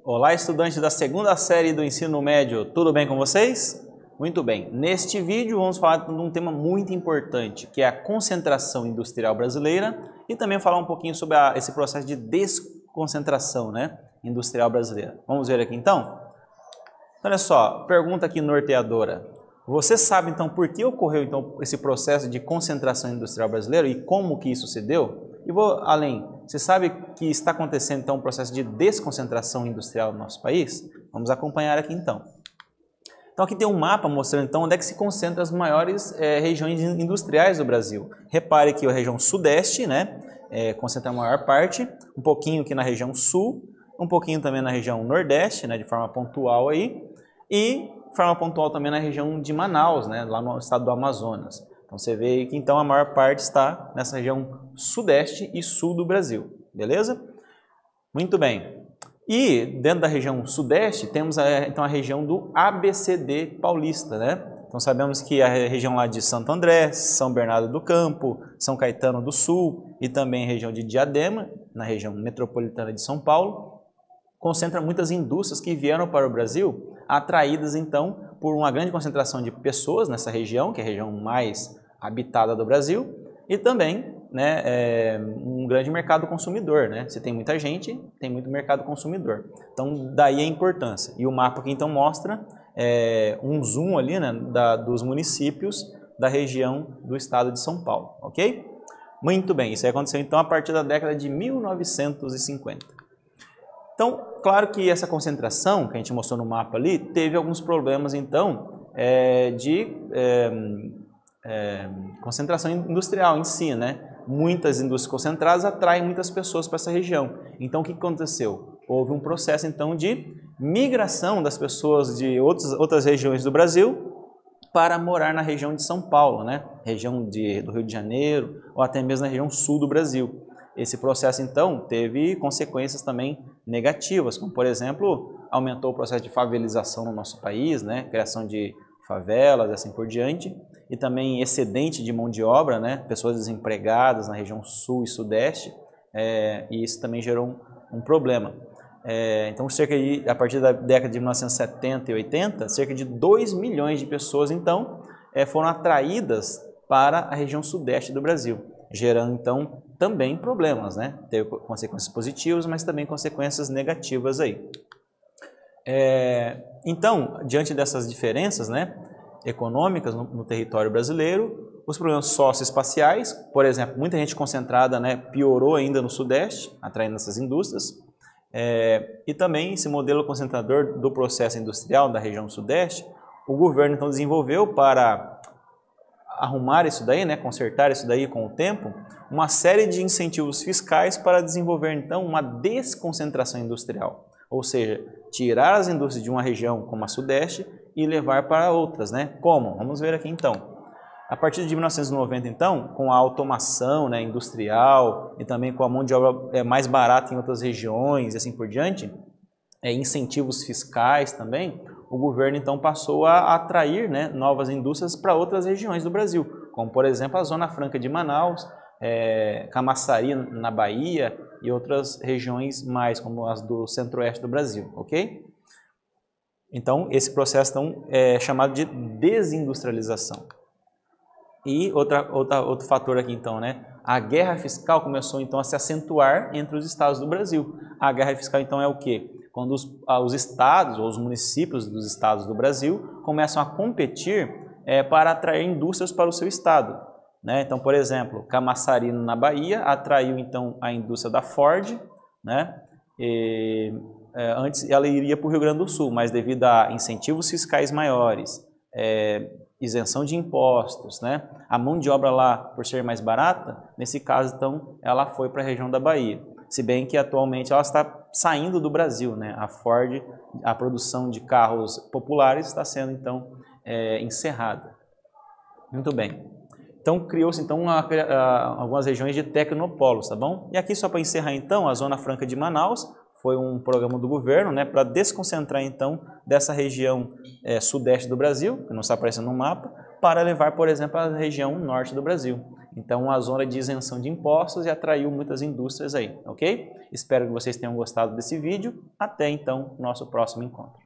Olá, estudantes da segunda série do ensino médio, tudo bem com vocês? Muito bem, neste vídeo vamos falar de um tema muito importante, que é a concentração industrial brasileira e também falar um pouquinho sobre esse processo de desconcentração, industrial brasileira. Vamos ver aqui então? Olha só, pergunta aqui norteadora. Você sabe então por que ocorreu então esse processo de concentração industrial brasileira e como que isso se deu? E vou além, você sabe que está acontecendo então um processo de desconcentração industrial no nosso país? Vamos acompanhar aqui então. Então aqui tem um mapa mostrando então onde é que se concentram as maiores regiões industriais do Brasil. Repare que a região sudeste, concentra a maior parte, um pouquinho aqui na região sul, um pouquinho também na região nordeste, de forma pontual aí, e de forma pontual também na região de Manaus, lá no estado do Amazonas. Então você vê que então a maior parte está nessa região sudeste e sul do Brasil, beleza? Muito bem. E dentro da região sudeste temos então a região do ABCD paulista, Então sabemos que a região lá de Santo André, São Bernardo do Campo, São Caetano do Sul e também a região de Diadema, na região metropolitana de São Paulo, concentra muitas indústrias que vieram para o Brasil, atraídas então por uma grande concentração de pessoas nessa região, que é a região mais habitada do Brasil, e também um grande mercado consumidor. Se tem muita gente, tem muito mercado consumidor. Então daí a importância. E o mapa aqui então mostra um zoom ali dos municípios da região do estado de São Paulo, ok? Muito bem, isso aí aconteceu então a partir da década de 1950. Então, claro que essa concentração que a gente mostrou no mapa ali, teve alguns problemas então de concentração industrial em si, Muitas indústrias concentradas atraem muitas pessoas para essa região. Então, o que aconteceu? Houve um processo então de migração das pessoas de outras regiões do Brasil para morar na região de São Paulo, região do Rio de Janeiro ou até mesmo na região sul do Brasil. Esse processo, então, teve consequências também negativas, como, por exemplo, aumentou o processo de favelização no nosso país, criação de favelas e assim por diante, e também excedente de mão de obra, pessoas desempregadas na região sul e sudeste, e isso também gerou um problema. Então, a partir da década de 1970 e 80, cerca de 2 milhões de pessoas, então, foram atraídas para a região sudeste do Brasil, gerando, então, também problemas, Teve consequências positivas, mas também consequências negativas aí. Então, diante dessas diferenças, econômicas no território brasileiro, os problemas socioespaciais, por exemplo, muita gente concentrada, piorou ainda no sudeste, atraindo essas indústrias, e também esse modelo concentrador do processo industrial da região sudeste, o governo então desenvolveu para arrumar isso daí, consertar isso daí com o tempo, uma série de incentivos fiscais para desenvolver então uma desconcentração industrial, ou seja, tirar as indústrias de uma região como a sudeste e levar para outras, Como? Vamos ver aqui então. A partir de 1990 então, com a automação industrial e também com a mão de obra mais barata em outras regiões e assim por diante, incentivos fiscais também, o governo então passou a atrair novas indústrias para outras regiões do Brasil, como por exemplo a Zona Franca de Manaus, Camaçari na Bahia e outras regiões mais como as do centro-oeste do Brasil, ok? Então esse processo então, é chamado de desindustrialização. E outro fator aqui então, a guerra fiscal começou então a se acentuar entre os estados do Brasil. A guerra fiscal então é o quê? Quando os estados ou os municípios dos estados do Brasil começam a competir para atrair indústrias para o seu estado. Então, por exemplo, Camaçari na Bahia atraiu então a indústria da Ford, antes ela iria para o Rio Grande do Sul, mas devido a incentivos fiscais maiores, isenção de impostos, a mão de obra lá por ser mais barata, nesse caso então ela foi para a região da Bahia. Se bem que atualmente ela está saindo do Brasil, A Ford, a produção de carros populares está sendo então encerrada. Muito bem. Então criou-se então algumas regiões de tecnopolos, tá bom? E aqui só para encerrar então, a Zona Franca de Manaus foi um programa do governo, para desconcentrar então dessa região sudeste do Brasil, que não está aparecendo no mapa, para levar, por exemplo, a região norte do Brasil. Então, uma zona de isenção de impostos e atraiu muitas indústrias aí, ok? Espero que vocês tenham gostado desse vídeo. Até então, nosso próximo encontro.